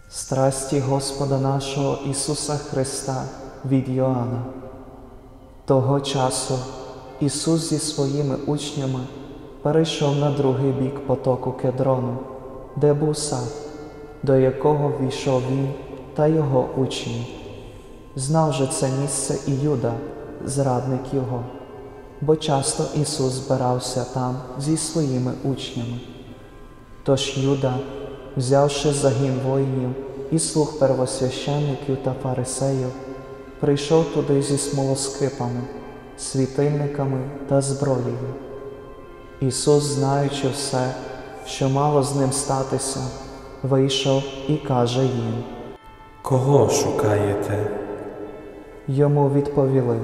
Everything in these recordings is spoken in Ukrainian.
Страсті Господа нашого Ісуса Христа від Йоанна. Того часу Ісус зі своїми учнями перейшов на другий бік потоку Кедрону, де був сад, до якого ввійшов він та його учні. Знав же це місце і Юда, зрадник його, бо часто Ісус збирався там зі своїми учнями. Тож Юда, взявши загін воїнів і слуг первосвящеників та фарисеїв, прийшов туди зі смолоскипами, світильниками та зброєю. Ісус, знаючи все, що мало з ним статися, вийшов і каже їм: «Кого шукаєте?» Йому відповіли: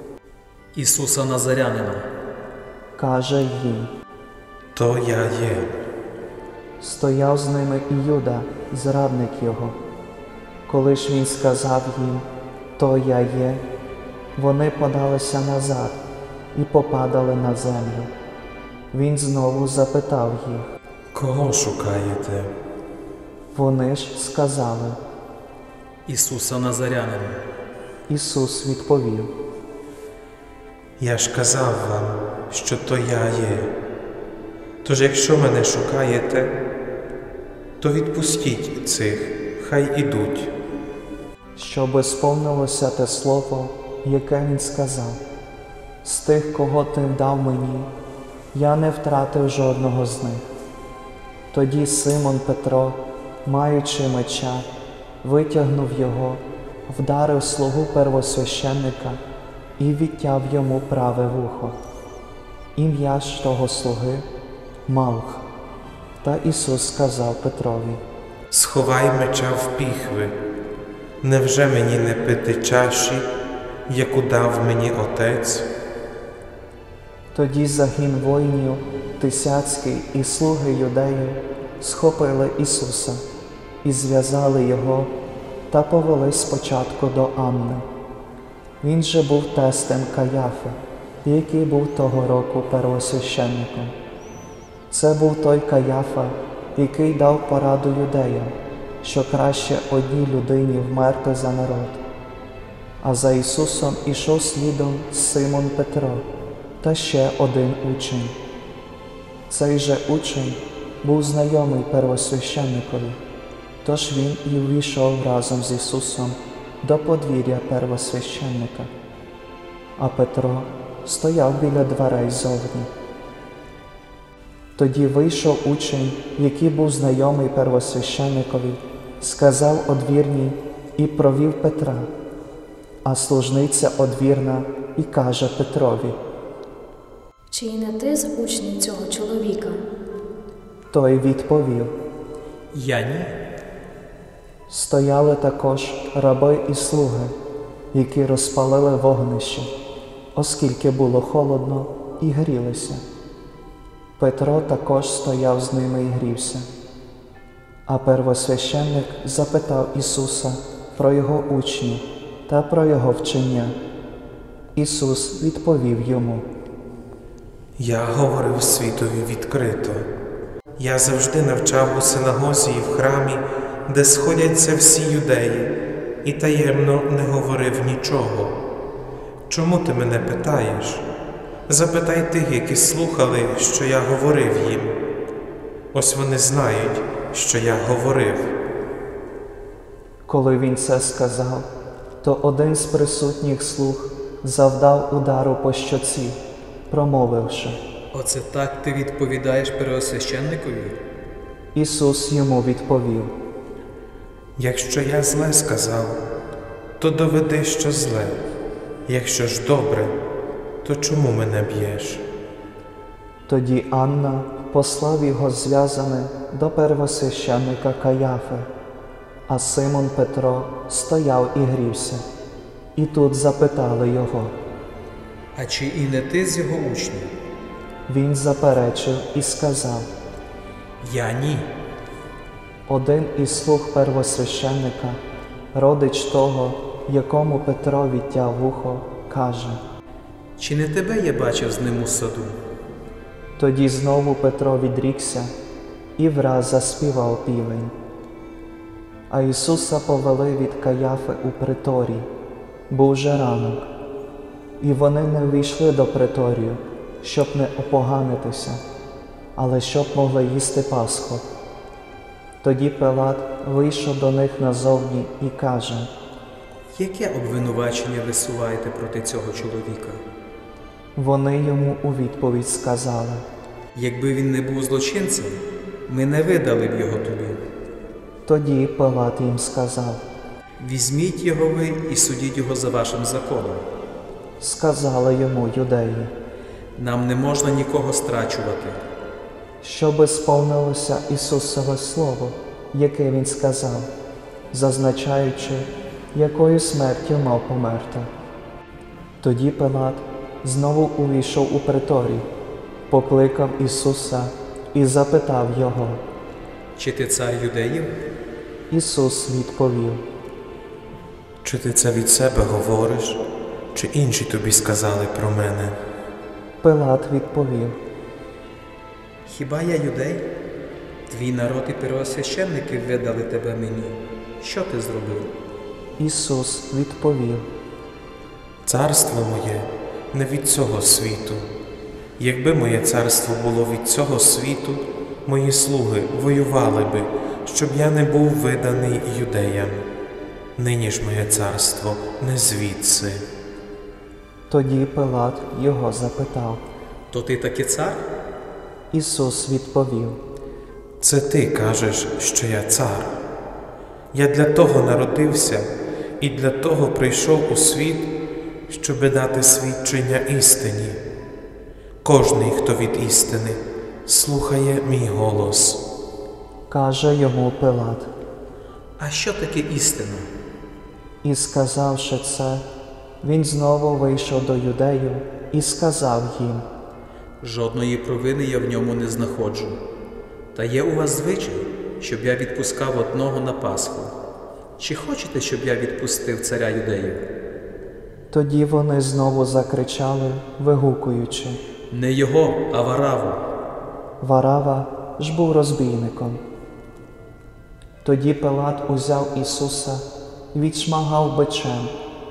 Ісуса Назарянина. Каже їм: «То я є». Стояв з ними і Юда, зрадник його. Коли ж він сказав їм: «То я є», вони подалися назад і попадали на землю. Він знову запитав їх: «Кого шукаєте?» Вони ж сказали: Ісуса Назарянина. Ісус відповів: «Я ж казав вам, що то я є. Тож якщо мене шукаєте, то відпустіть цих, хай ідуть». Щоби сповнилося те слово, яке він сказав: «З тих, кого ти дав мені, я не втратив жодного з них». Тоді Симон Петро, маючи меча, витягнув його, вдарив слугу первосвященника і відтяв йому праве вухо. Ім'я ж того слуги – Малх. Та Ісус сказав Петрові: «Сховай меча в піхви. Невже мені не пити чаші, яку дав мені Отець?» Тоді загін воїнів, тисяцький і слуги юдеїв схопили Ісуса і зв'язали його та повели спочатку до Анни. Він же був тестем Каяфи, який був того року первосвященником. Це був той Каяфа, який дав пораду юдеям, що краще одній людині вмерти за народ. А за Ісусом ішов слідом Симон Петро та ще один учень. Цей же учень був знайомий первосвященникові, тож він і увійшов разом з Ісусом до подвір'я первосвященника. А Петро стояв біля дверей зовні. Тоді вийшов учень, який був знайомий первосвященникові, сказав одвірній і провів Петра, а служниця одвірна і каже Петрові: «Чи й не ти з учнів цього чоловіка?» Той відповів: Я ні. Стояли також раби і слуги, які розпалили вогнище, оскільки було холодно, і грілися. Петро також стояв з ними і грівся. А первосвященник запитав Ісуса про його учнів та про його вчення. Ісус відповів йому: «Я говорив світові відкрито. Я завжди навчав у синагозі і в храмі, де сходяться всі юдеї, і таємно не говорив нічого. Чому ти мене питаєш? Запитай тих, які слухали, що я говорив їм. Ось вони знають, що я говорив». Коли він це сказав, то один з присутніх слуг завдав удару по щоці, промовивши: Оце так ти відповідаєш первосвященникові? Ісус йому відповів: «Якщо я зле сказав, то доведи, що зле. Якщо ж добре, то чому мене б'єш?» Тоді Анна послав його зв'язаним до первосвященника Каяфи, а Симон Петро стояв і грівся. І тут запитали його. А чи і не ти з його учнів? Він заперечив і сказав: Я ні. Один із слуг первосвященника, родич того, якому Петро відтяв вухо, каже: Чи не тебе я бачив з ним у саду? Тоді знову Петро відрікся і враз заспівав півень. А Ісуса повели від Каяфи у приторій. Був же ранок, і вони не увійшли до приторію, щоб не опоганитися, але щоб могли їсти Пасху. Тоді Пилат вийшов до них назовні і каже: Яке обвинувачення висуваєте проти цього чоловіка? Вони йому у відповідь сказали: Якби він не був злочинцем, ми не видали б його тобі. Тоді Пилат їм сказав. Візьміть його ви і судіть його за вашим законом. Сказали йому юдеї, Нам не можна нікого страчувати. щоби сповнилося Ісусове слово, яке Він сказав, зазначаючи, якою смертю мав померти. Тоді Пилат знову увійшов у приторій, покликав Ісуса і запитав Його. Чи ти цар юдеїв? Ісус відповів: Чи ти це від себе говориш, чи інші тобі сказали про мене? Пилат відповів: Хіба я юдей? Твій народ і первосвященники видали тебе мені. Що ти зробив? Ісус відповів: Царство моє не від цього світу. Якби моє царство було від цього світу, мої слуги воювали би, щоб я не був виданий юдеям. Нині ж моє царство не звідси. Тоді Пилат його запитав. То ти таки цар? Ісус відповів: Це ти кажеш, що я цар. Я для того народився і для того прийшов у світ, щоби дати свідчення істині. Кожний, хто від істини, слухає мій голос. Каже йому Пилат. А що таке істина? І сказавши це, він знову вийшов до юдеїв і сказав їм: Жодної провини я в ньому не знаходжу. Та є у вас звичай, щоб я відпускав одного на Пасху. Чи хочете, щоб я відпустив царя юдеїв? Тоді вони знову закричали, вигукуючи: Не його, а Вараву. Варава ж був розбійником. Тоді Пилат узяв Ісуса і відшмагав бичем,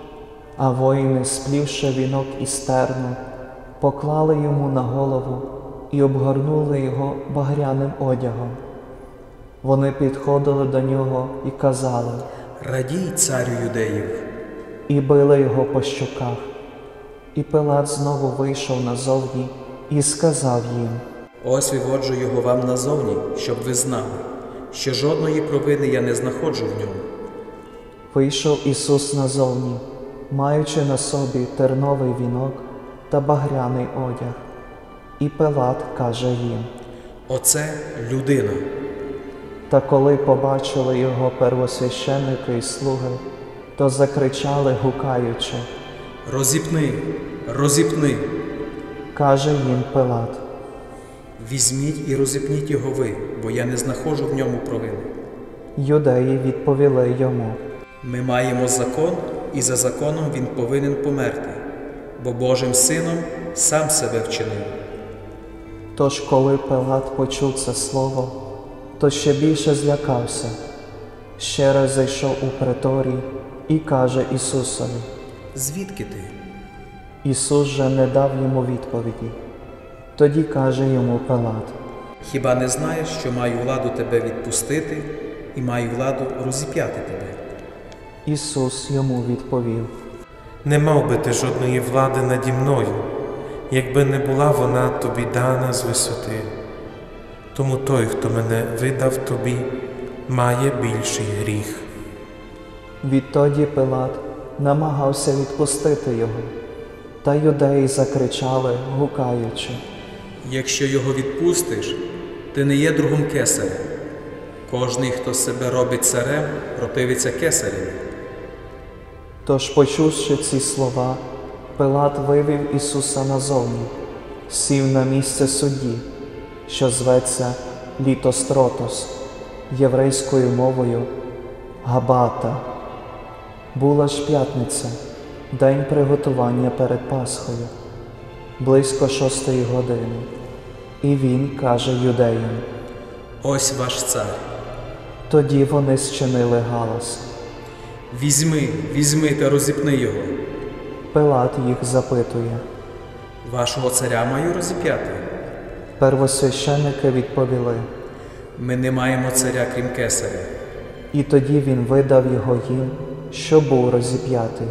а воїни, сплівши вінок із терну, поклали йому на голову і обгорнули його багряним одягом. Вони підходили до нього і казали: Радій, царю юдеїв. і били його по щоках. І Пилат знову вийшов назовні і сказав їм: Ось виводжу його вам назовні, щоб ви знали, що жодної провини я не знаходжу в ньому. Вийшов Ісус назовні, маючи на собі терновий вінок та багряний одяг. І Пилат каже їм: Оце людина. Та коли побачили його первосвященники і слуги, то закричали, гукаючи. Розіпни, розіпни. Каже їм Пилат. Візьміть і розіпніть його ви, бо я не знаходжу в ньому провини. Юдеї відповіли йому: Ми маємо закон, і за законом він повинен померти, бо Божим сином сам себе вчинив. Тож, коли Пилат почув це слово, то ще більше злякався. Ще раз зайшов у приторій і каже Ісусові. Звідки ти? Ісус же не дав йому відповіді. Тоді каже йому Пилат. Хіба не знаєш, що маю владу тебе відпустити і маю владу розіп'яти тебе? Ісус йому відповів. Не мав би ти жодної влади наді мною, якби не була вона тобі дана з висоти. Тому той, хто мене видав тобі, має більший гріх. Відтоді Пилат намагався відпустити його, та юдеї закричали, гукаючи. Якщо його відпустиш, ти не є другом кесаря. Кожний, хто себе робить царем, противиться кесареві. Тож, почувши ці слова, Пилат вивів Ісуса назовні, сів на місце судді, що зветься Літостротос, єврейською мовою Габата. Була ж п'ятниця, день приготування перед Пасхою, близько 6-ї години. І він каже юдеям. Ось ваш цар. Тоді вони зчинили галас. Візьми та розіпни його. Пилат їх запитує. Вашого царя маю розіп'яти? Первосвященники відповіли. Ми не маємо царя, крім кесаря. І тоді він видав його їм, що був розіп'ятий.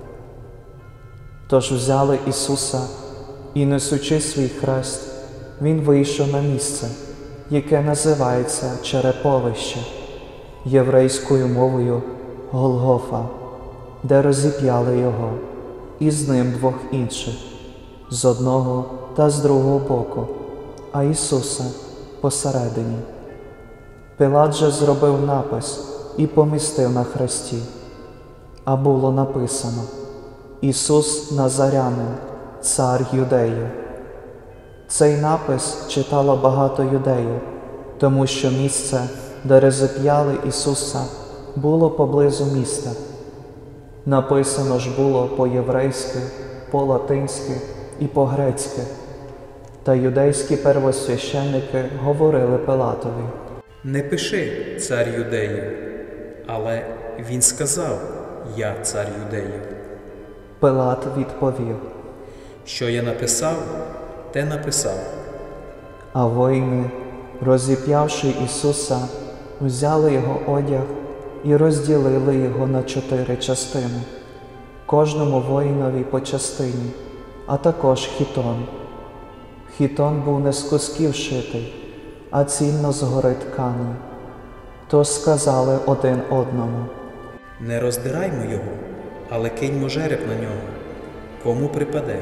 Тож взяли Ісуса, і, несучи свій хрест, він вийшов на місце, яке називається Череповище, єврейською мовою Голгофа, де розіп'яли його, і з ним двох інших, з одного та з другого боку, а Ісуса посередині. Пилат же зробив напис і помістив на хресті, а було написано: Ісус Назарянин, цар Юдеїв. Цей напис читало багато юдеїв, тому що місце, де розіп'яли Ісуса, було поблизу міста. Написано ж було по-єврейськи, по-латинськи і по-грецьки. Та юдейські первосвященники говорили Пилатові: Не пиши «Цар Юдеїв», але він сказав «Я цар Юдеїв». Пилат відповів: Що я написав, те написав. А воїни, розіп'явши Ісуса, взяли його одяг і розділили його на 4 частини, кожному воїнові по частині, а також хітон. Хітон був не з кусків шитий, а цільно згори тканий. То сказали один одному: Не роздираймо його, але киньмо жереб на нього. Кому припаде?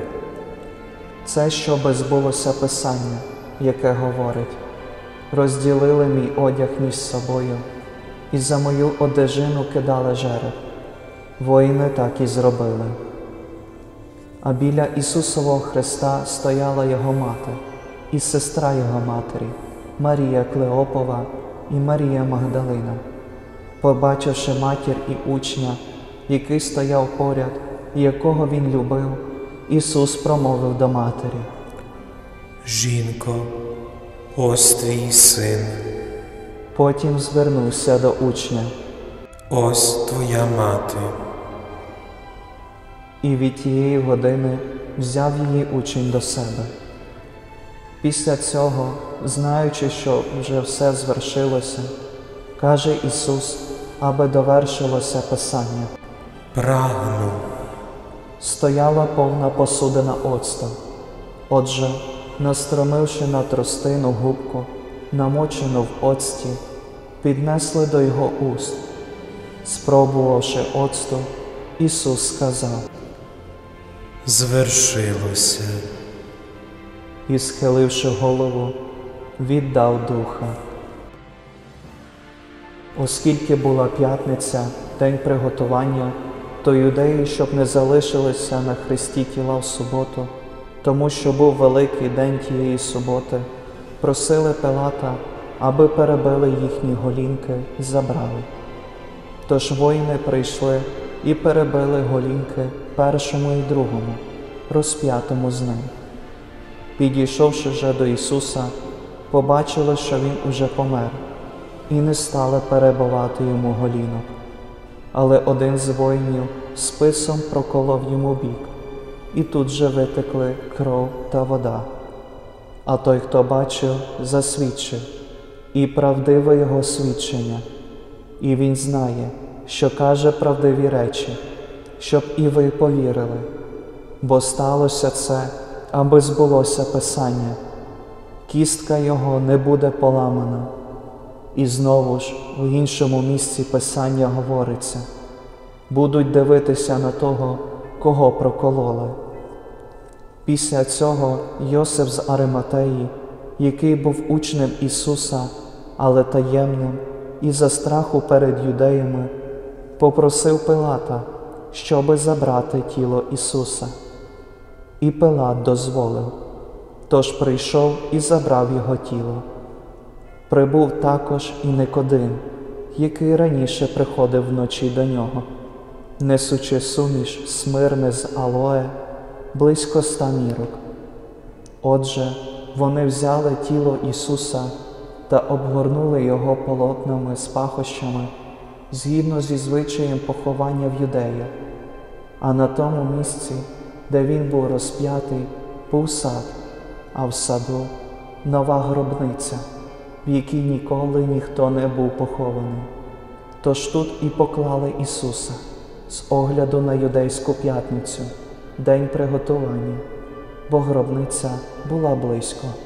Це щоби збулося Писання, яке говорить: розділили мій одяг між собою, і за мою одежину кидали жереб. Воїни так і зробили. А біля Ісусового хреста стояла його мати і сестра його матері, Марія Клеопова і Марія Магдалина. Побачивши матір і учня, який стояв поряд, і якого він любив, Ісус промовив до матері: Жінко, ось твій син, Потім звернувся до учня. ось твоя мати. І від тієї години взяв її учень до себе. Після цього, знаючи, що вже все звершилося, каже Ісус, аби довершилося Писання: Прагну. Стояла повна посудина оцту. Отже, настромивши на тростину губку, намочену в оцті, піднесли до його уст. Спробувавши оцту, Ісус сказав: Звершилося. І, схиливши голову, віддав духа. Оскільки була п'ятниця, день приготування, то юдеї, щоб не залишилися на хресті тіла в суботу, тому що був великий день тієї суботи, просили Пилата, аби перебили їхні голінки і забрали. Тож воїни прийшли і перебили голінки першому і другому, розп'ятому з ним. Підійшовши же до Ісуса, побачили, що Він уже помер, і не стали перебивати йому голінок. Але один з воїнів списом проколов йому бік, і тут же витекли кров та вода. А той, хто бачив, засвідчив, і правдиве його свідчення. І він знає, що каже правдиві речі, щоб і ви повірили. Бо сталося це, аби збулося Писання: кістка його не буде поламана. І знову ж в іншому місці Писання говориться: будуть дивитися на того, кого прокололи. Після цього Йосиф з Ариматеї, який був учнем Ісуса, але таємним, і за страху перед юдеями, попросив Пилата, щоби забрати тіло Ісуса. І Пилат дозволив, тож прийшов і забрав його тіло. Прибув також і Никодим, який раніше приходив вночі до нього, несучи суміш смирне з алоє, близько 100 мірок. Отже, вони взяли тіло Ісуса та обгорнули його полотнами з пахощами, згідно зі звичаєм поховання в Юдеї. А на тому місці, де він був розп'ятий, був сад, а в саду нова гробниця, в якій ніколи ніхто не був похований. Тож тут і поклали Ісуса з огляду на Юдейську п'ятницю, день приготування, бо гробниця була близько.